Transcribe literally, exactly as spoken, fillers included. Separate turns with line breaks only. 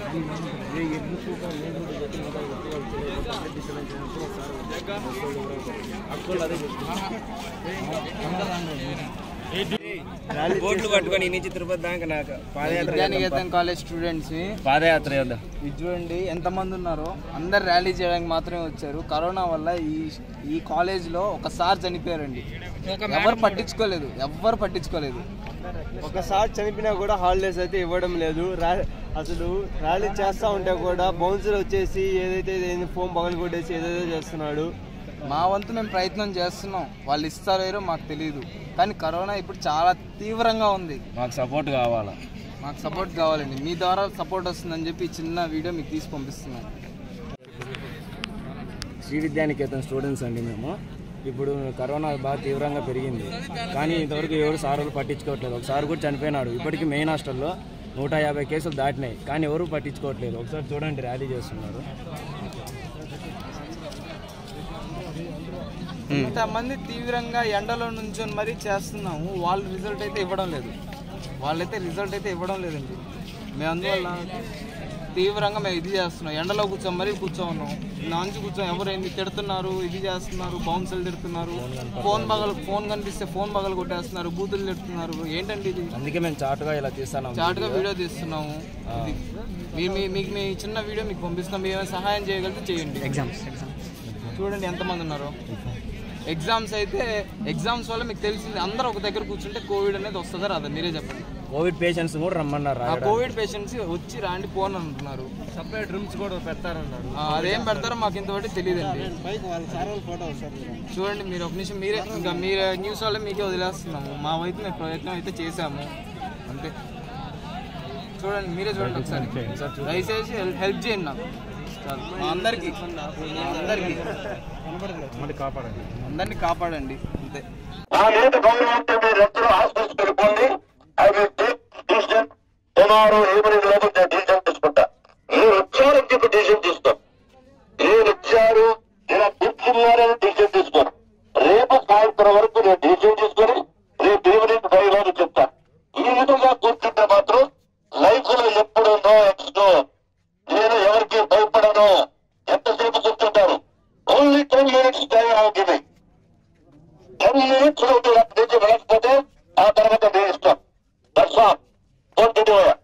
బోట్లు పట్టుకొని నుంచి తిరుపతి దాకా నాకు పాదయాత్ర
విద్యానికేతన్ కాలేజ్ స్టూడెంట్స్
పాదయాత్ర చేద్దాం.
ఇది చూడండి ఎంతమంది ఉన్నారో, అందరు ర్యాలీ చేయడానికి మాత్రమే వచ్చారు. కరోనా వల్ల ఈ ఈ కాలేజ్లో ఒకసారి చనిపోయారండి, ఎవరు పట్టించుకోలేదు, ఎవ్వరు పట్టించుకోలేదు.
ఒకసారి చనిపోయినా కూడా హాలిడేస్ అయితే ఇవ్వడం లేదు. అసలు ర్యాలీ చేస్తూ ఉంటే కూడా బౌన్సర్ వచ్చేసి ఏదైతే ఫోన్ పగలు కొట్టేసి ఏదైతే చేస్తున్నాడు.
మా వంతు మేము ప్రయత్నం చేస్తున్నాం, వాళ్ళు ఇస్తారో మాకు తెలియదు. కానీ కరోనా ఇప్పుడు చాలా తీవ్రంగా ఉంది,
మాకు సపోర్ట్ కావాలా,
మాకు సపోర్ట్ కావాలండి. మీ ద్వారా సపోర్ట్ వస్తుందని చెప్పి చిన్న వీడియో మీకు తీసి పంపిస్తున్నాం.
శ్రీ విద్యానికేతన్ స్టూడెంట్స్ అండి మేము. ఇప్పుడు కరోనా బాగా తీవ్రంగా పెరిగింది, కానీ ఇంతవరకు ఎవరు సార్లు పట్టించుకోవట్లేదు. ఒకసారి కూడా చనిపోయినాడు. ఇప్పటికీ మెయిన్ హాస్టల్లో నూట యాభై కేసులు దాటినాయి, కానీ ఎవరు పట్టించుకోవట్లేదు. ఒకసారి చూడండి, ర్యాలీ చేస్తున్నారు.
ఇంతమంది తీవ్రంగా ఎండలో నుంచొని మరీ చేస్తున్నాము, వాళ్ళు రిజల్ట్ అయితే ఇవ్వడం లేదు. వాళ్ళైతే రిజల్ట్ అయితే ఇవ్వడం లేదండి. మేము అందువల్ల తీవ్రంగా మేము ఇది చేస్తున్నాం, ఎండలో కూర్చోం మరీ కూర్చోన్నాం. నాంచి కూర్చోం, ఎవరు ఏంది తిడుతున్నారు, ఇది చేస్తున్నారు, బౌన్సులు తిడుతున్నారు, ఫోన్ పగలు ఫోన్ కనిపిస్తే ఫోన్ పగలు కొట్టేస్తున్నారు, బూతులు తిడుతున్నారు. ఏంటండి ఇది?
అందుకే మేము చాటుగా ఇలా తీస్తున్నాము,
చాటుగా వీడియో తీస్తున్నాము. మీకు మీ చిన్న వీడియో మీకు పంపిస్తున్నాం. మేము ఏమైనా సహాయం చేయగలిగితే చేయండి.
ఎగ్జామ్స్
చూడండి ఎంతమంది ఉన్నారు. ఎగ్జామ్స్ అయితే ఎగ్జామ్స్ వల్ల మీకు తెలిసింది, అందరూ ఒక దగ్గర కూర్చుంటే కోవిడ్ అనేది వస్తుందా రాదా మీరే చెప్పండి.
కోవిడ్ పేషెంట్స్ కూడా రమ్మన్నారు.
ఆ కోవిడ్ పేషెంట్స్ వచ్చి రాండి పోన్ అంటున్నారు.
సపరేట్ రూమ్స్ కూడా పెడతారన్నారు.
అదేం పెడతారో మాకు ఇంతవరకు తెలియదండి. చూడండి మీరు ఒక నిమిషం, మీరే ఇంకా మీరే న్యూస్ వల్ల మీకే వదిలేస్తున్నాము. మా వైపు మేము ప్రయత్నం అయితే చేసాము అంతే. చూడండి మీరే చూడండి ఒకసారి, దయచేసి హెల్ప్ చేయండి నాకు అందరికి అందరికి
కాపాడండి,
అందరినీ కాపాడండి అంతే.
తీసుకుంటా మీరు వచ్చారని చెప్పి డిసిషన్ తీసుకో, మీరు వచ్చారు ఇలా కూర్చున్నారని డిసిషన్ తీసుకోను. రేపు సాయంత్రం వరకు నేను డిసిషన్ తీసుకొని రేపు ఈవినింగ్ బయలుదేరి చెప్తా. ఈ విధంగా కూర్చుంటే మాత్రం లైఫ్ లో ఎప్పుడు నో ఎక్స్టో, నేను ఎవరికి భయపడను. ఎంతసేపు కూర్చుంటారు? ఓన్లీ టెన్ మినిట్స్ టైం అవుతుంది. టెన్ మినిట్స్ నుంచి వెళ్ళకపోతే ఆ తర్వాత నేను ఇస్తాం. That's all. Don't do it.